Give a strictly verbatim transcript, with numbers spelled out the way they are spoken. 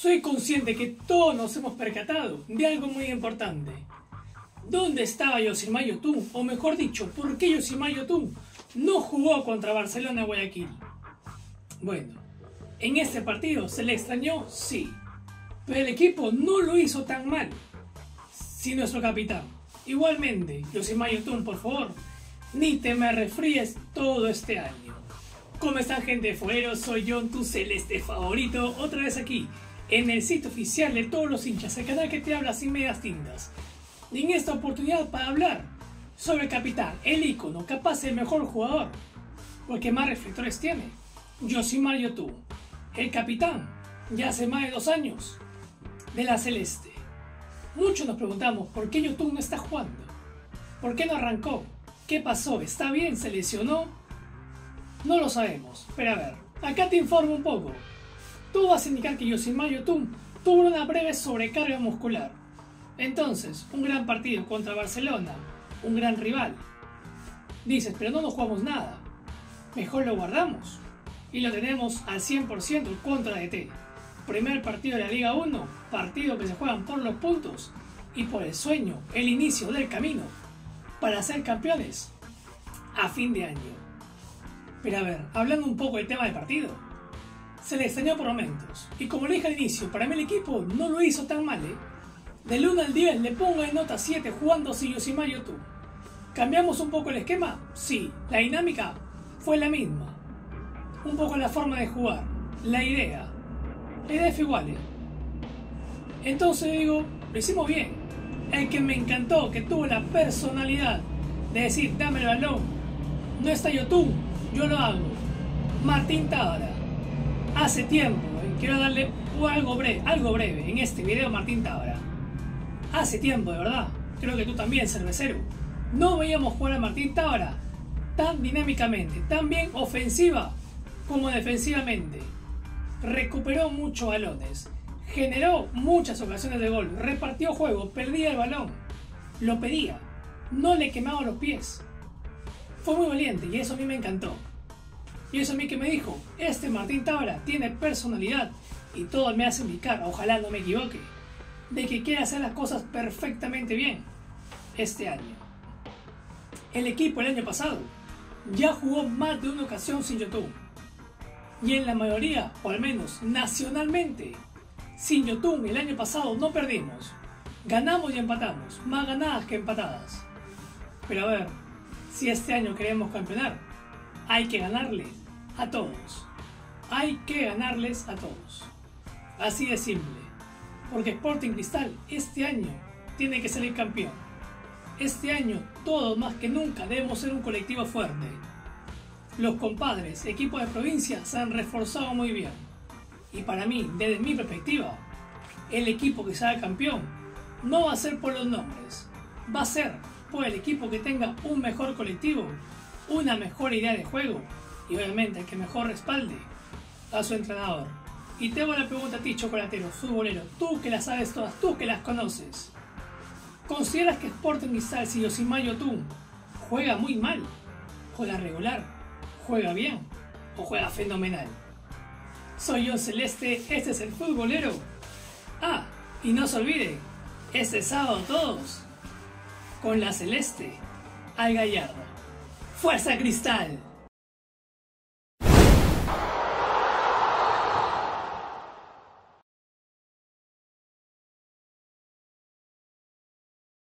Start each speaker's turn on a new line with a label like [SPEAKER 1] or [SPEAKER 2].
[SPEAKER 1] Soy consciente que todos nos hemos percatado de algo muy importante. ¿Dónde estaba Yosimar Yotun? O mejor dicho, ¿por qué Yosimar Yotun no jugó contra Barcelona Guayaquil? Bueno, en este partido se le extrañó, sí, pero el equipo no lo hizo tan mal. Sí, nuestro capitán. Igualmente, Yosimar Yotun, por favor, ni te me resfríes todo este año. ¿Cómo están, gente de Fueros? Soy John, tu celeste favorito, otra vez aquí, en el sitio oficial de todos los hinchas, el canal que te habla sin medias tintas. Y en esta oportunidad para hablar sobre el capitán, el ícono, capaz el mejor jugador, porque más reflectores tiene, Yosimar Yotun, el capitán, ya hace más de dos años, de la celeste. Muchos nos preguntamos por qué Yotun no está jugando, por qué no arrancó, qué pasó, está bien, se lesionó, no lo sabemos. Pero a ver, acá te informo un poco. Tú vas a indicar que Yosimar Yotun tuvo una breve sobrecarga muscular. Entonces, un gran partido contra Barcelona, un gran rival. Dices, pero no nos jugamos nada. Mejor lo guardamos y lo tenemos al cien por ciento contra D T. Primer partido de la Liga uno, partido que se juegan por los puntos y por el sueño, el inicio del camino para ser campeones a fin de año. Pero a ver, hablando un poco del tema del partido, se le extrañó por momentos. Y como le dije al inicio, para mí el equipo no lo hizo tan mal, ¿eh? Del uno al diez le pongo en nota siete jugando sin Yosimar Yotun. ¿Cambiamos un poco el esquema? Sí. La dinámica fue la misma. Un poco la forma de jugar, la idea. La idea fue igual, ¿eh? Entonces digo, lo hicimos bien. El que me encantó, que tuvo la personalidad de decir, dame el balón, no está Yotun, yo lo hago. Martín Tábara. Hace tiempo, ¿eh? Quiero darle algo breve, algo breve en este video, Martín Tábara. Hace tiempo, de verdad, creo que tú también, cervecero, no veíamos jugar a Martín Tábara tan dinámicamente, tan bien ofensiva como defensivamente. Recuperó muchos balones, generó muchas ocasiones de gol, repartió juego, perdía el balón, lo pedía, no le quemaba los pies. Fue muy valiente y eso a mí me encantó. Y eso a mí que me dijo, este Martín Tábara tiene personalidad y todo me hace indicar, ojalá no me equivoque, de que quiere hacer las cosas perfectamente bien este año. El equipo el año pasado ya jugó más de una ocasión sin Yotun. Y en la mayoría, o al menos nacionalmente, sin Yotun el año pasado no perdimos. Ganamos y empatamos, más ganadas que empatadas. Pero a ver, si este año queremos campeonar, hay que ganarles a todos. Hay que ganarles a todos. Así de simple. Porque Sporting Cristal este año tiene que salir campeón. Este año, todos más que nunca, debemos ser un colectivo fuerte. Los compadres, equipos de provincia, se han reforzado muy bien. Y para mí, desde mi perspectiva, el equipo que salga campeón no va a ser por los nombres. Va a ser por el equipo que tenga un mejor colectivo, una mejor idea de juego y obviamente el que mejor respalde a su entrenador. Y te hago la pregunta a ti, chocolatero, futbolero, tú que las sabes todas, tú que las conoces. ¿Consideras que Sporting Cristal, si Yosimar Yotun juega muy mal, juega regular, juega bien o juega fenomenal? Soy John Celeste, este es el futbolero. Ah, y no se olvide, este sábado todos con la celeste al Gallardo. ¡Fuerza Cristal!